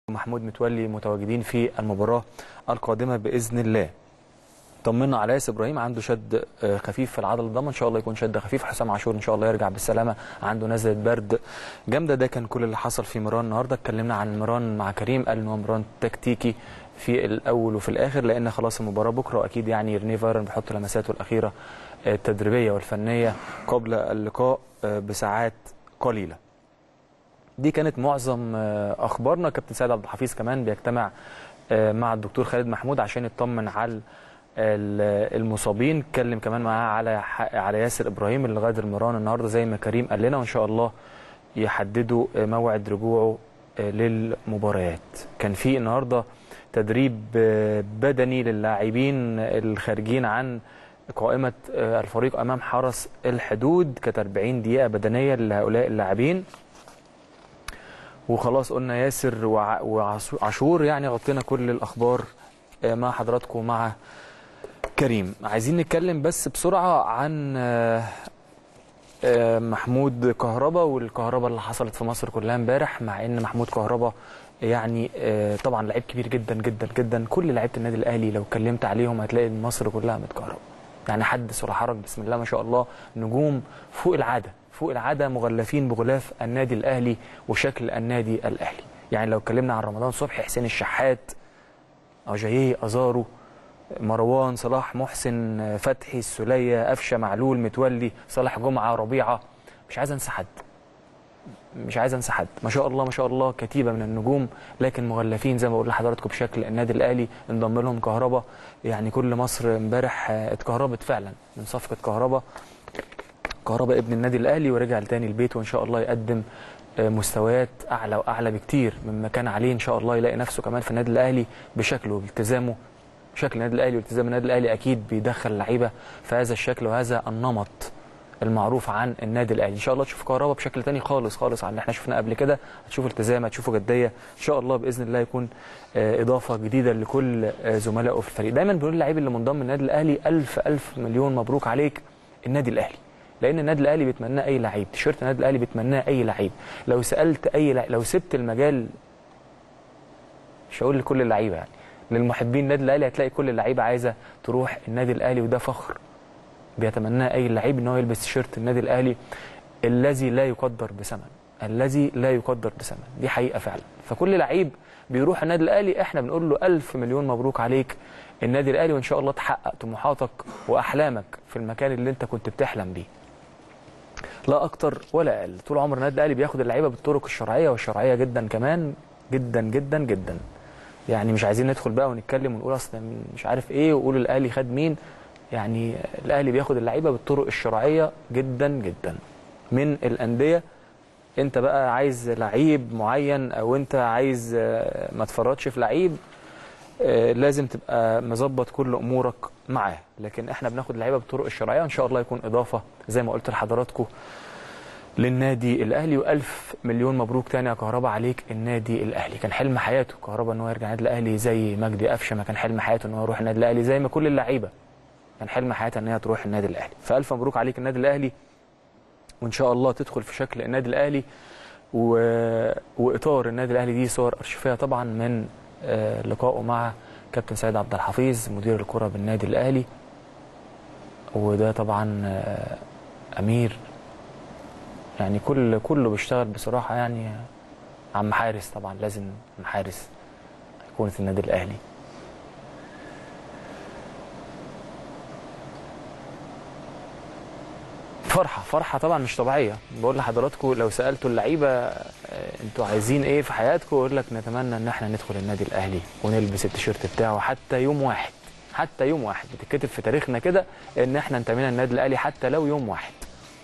محمود متولي متواجدين في المباراة القادمة بإذن الله. طمنا على ياسر ابراهيم، عنده شد خفيف في العضله الضمه، ان شاء الله يكون شد خفيف. حسام عاشور ان شاء الله يرجع بالسلامه، عنده نزله برد جامده. ده كان كل اللي حصل في مران النهارده. اتكلمنا عن مران مع كريم، قال ان هو مران تكتيكي في الاول وفي الاخر، لان خلاص المباراه بكره، واكيد يعني رينيه فايرن بيحط لمساته الاخيره التدريبيه والفنيه قبل اللقاء بساعات قليله. دي كانت معظم اخبارنا. كابتن سيد عبد الحفيظ كمان بيجتمع مع الدكتور خالد محمود عشان يطمن على المصابين. اتكلم كمان معاه على ياسر ابراهيم اللي غادر مران النهارده زي ما كريم قال لنا، وان شاء الله يحددوا موعد رجوعه للمباريات. كان في النهارده تدريب بدني للاعبين الخارجين عن قائمه الفريق امام حرس الحدود، كانت 40 دقيقه بدنيه لهؤلاء اللاعبين. وخلاص قلنا ياسر وعاشور، يعني غطينا كل الاخبار مع حضراتكم ومع كريم. عايزين نتكلم بس بسرعه عن محمود كهربا والكهربا اللي حصلت في مصر كلها امبارح. مع ان محمود كهربا يعني طبعا لعيب كبير جدا جدا جدا، كل لعيبه النادي الاهلي لو اتكلمت عليهم هتلاقي مصر كلها متكهربا، يعني حدث ولا حرج، بسم الله ما شاء الله، نجوم فوق العاده فوق العاده، مغلفين بغلاف النادي الاهلي وشكل النادي الاهلي. يعني لو اتكلمنا عن رمضان صبحي، حسين الشحات، اجاييه، ازارو، مروان، صلاح محسن، فتحي، السوليه، قفشه، معلول، متولي، صالح جمعه، ربيعه، مش عايز انسى حد، مش عايز انسى حد. ما شاء الله ما شاء الله، كتيبه من النجوم، لكن مغلفين زي ما بقول لحضراتكم بشكل النادي الاهلي. انضم لهم كهربا، يعني كل مصر امبارح اتكهربت فعلا من صفقه كهربا. كهربا ابن النادي الاهلي ورجع تاني البيت، وان شاء الله يقدم مستويات اعلى واعلى بكتير مما كان عليه. ان شاء الله يلاقي نفسه كمان في النادي الاهلي بشكله والتزامه، شكل النادي الاهلي والتزام النادي الاهلي اكيد بيدخل لعيبه في هذا الشكل وهذا النمط المعروف عن النادي الاهلي. ان شاء الله تشوف كهربا بشكل تاني خالص خالص عن اللي احنا شفناه قبل كده. هتشوفوا التزام، هتشوفوا جديه، ان شاء الله باذن الله يكون اضافه جديده لكل زملائه في الفريق. دايما بنقول للعيب اللي منضم للنادي الاهلي الف الف مليون مبروك عليك النادي الاهلي، لان النادي الاهلي بيتمناه اي لعيب، تيشيرت النادي الاهلي بيتمناه اي لعيب. لو سالت اي لعيب، لو سبت المجال، مش هقول لكل اللعيبه يعني، للمحبين النادي الاهلي، هتلاقي كل اللعيبه عايزه تروح النادي الاهلي، وده فخر بيتمناه اي لعيب ان هو يلبس تيشيرت النادي الاهلي الذي لا يقدر بثمن، الذي لا يقدر بثمن. دي حقيقه فعلا. فكل لعيب بيروح النادي الاهلي احنا بنقول له الف مليون مبروك عليك النادي الاهلي، وان شاء الله تحقق طموحاتك واحلامك في المكان اللي انت كنت بتحلم بيه، لا اكتر ولا اقل. طول عمر النادي الاهلي بياخد اللعيبه بالطرق الشرعيه والشرعيه جدا كمان، جدا جدا جدا. يعني مش عايزين ندخل بقى ونتكلم ونقول اصل مش عارف ايه وقول الاهلي خد مين، يعني الاهلي بياخد اللعيبه بالطرق الشرعيه جدا جدا من الانديه. انت بقى عايز لعيب معين او انت عايز ما تفرطش في لعيب، لازم تبقى مظبط كل امورك معاه، لكن احنا بناخد اللعيبه بالطرق الشرعيه، وان شاء الله يكون اضافه زي ما قلت لحضراتكم للنادي الاهلي. والف مليون مبروك تاني يا كهربا عليك النادي الاهلي. كان حلم حياته كهربا ان هو يرجع النادي الاهلي، زي مجدي قفشه ما كان حلم حياته ان هو يروح النادي الاهلي، زي ما كل اللعيبه كان حلم حياتها ان هي تروح النادي الاهلي. فالف مبروك عليك النادي الاهلي، وان شاء الله تدخل في شكل النادي الاهلي واطار النادي الاهلي. دي صور ارشيفيه طبعا من لقائه مع كابتن سيد عبد الحفيظ مدير الكره بالنادي الاهلي، وده طبعا امير، يعني كله بيشتغل بصراحه. يعني عم حارس طبعا، لازم عم حارس يكون في النادي الاهلي. فرحه طبعا مش طبيعيه. بقول لحضراتكم لو سالتوا اللعيبه انتوا عايزين ايه في حياتكم، يقول لك نتمنى ان احنا ندخل النادي الاهلي ونلبس التيشيرت بتاعه حتى يوم واحد، حتى يوم واحد بتتكتب في تاريخنا كده ان احنا انتمينا للنادي الاهلي حتى لو يوم واحد.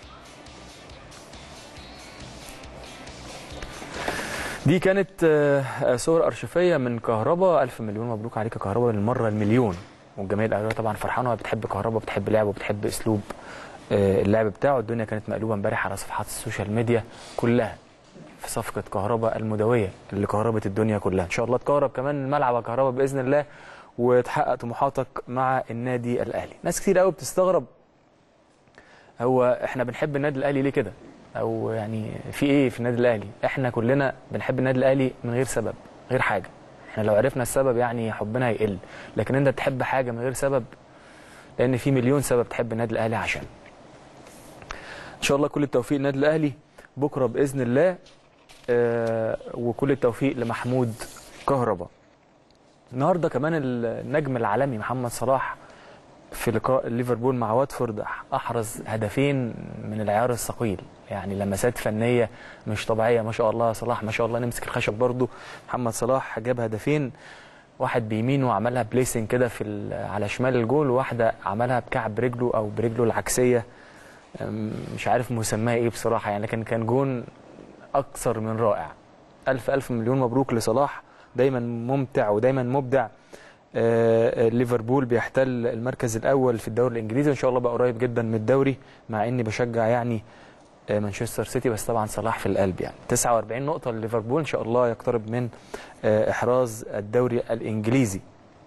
دي كانت صور ارشيفيه من كهربا. الف مليون مبروك عليك يا كهربا للمره المليون، والجماهير الاهلاويه طبعا فرحانه، بتحب كهربا، بتحب لعبه، وبتحب اسلوب اللعب بتاعه. الدنيا كانت مقلوبه امبارح على صفحات السوشيال ميديا كلها في صفقه كهربا المدويه اللي كهربت الدنيا كلها. ان شاء الله تكهرب كمان الملعب يا كهربا باذن الله، وتحقق طموحاتك مع النادي الاهلي. ناس كتير قوي بتستغرب هو احنا بنحب النادي الاهلي ليه كده، او يعني في ايه في النادي الاهلي. احنا كلنا بنحب النادي الاهلي من غير سبب، غير حاجه. احنا لو عرفنا السبب يعني حبنا هيقل، لكن انت تحب حاجه من غير سبب، لان في مليون سبب تحب النادي الاهلي عشان. ان شاء الله كل التوفيق للنادي الاهلي بكره باذن الله، وكل التوفيق لمحمود كهربا. النهارده كمان النجم العالمي محمد صلاح في لقاء ليفربول مع واتفورد احرز هدفين من العيار الثقيل، يعني لمسات فنيه مش طبيعيه ما شاء الله. صلاح ما شاء الله نمسك الخشب برضه. محمد صلاح جاب هدفين، واحد بيمينه وعملها بليسنج كده في على شمال الجول، وواحده عملها بكعب رجله او برجله العكسيه، مش عارف مسماها ايه بصراحه يعني، لكن كان جون اكثر من رائع. الف مليون مبروك لصلاح، دايما ممتع ودايما مبدع. ليفربول بيحتل المركز الاول في الدوري الانجليزي، وان شاء الله بقى قريب جدا من الدوري، مع اني بشجع يعني مانشستر سيتي، بس طبعا صلاح في القلب. يعني 49 نقطه لليفربول، ان شاء الله يقترب من احراز الدوري الانجليزي.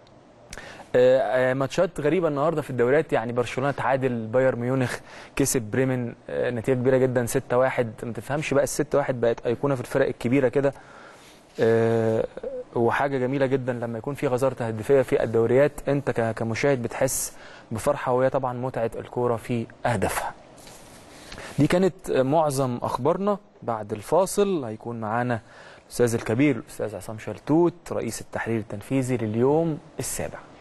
ماتشات غريبه النهارده في الدوريات، يعني برشلونه تعادل بايرن ميونخ، كسب بريمن نتيجه كبيره جدا 6-1. ما تفهمش بقى ال6-1 بقت ايقونه في الفرق الكبيره كده. وحاجه جميله جدا لما يكون في غزاره تهديفيه في الدوريات، انت كمشاهد بتحس بفرحه، وهي طبعا متعه الكوره في اهدافها. دي كانت معظم اخبارنا. بعد الفاصل هيكون معانا الاستاذ الكبير الاستاذ عصام شلتوت، رئيس التحرير التنفيذي لليوم السابع.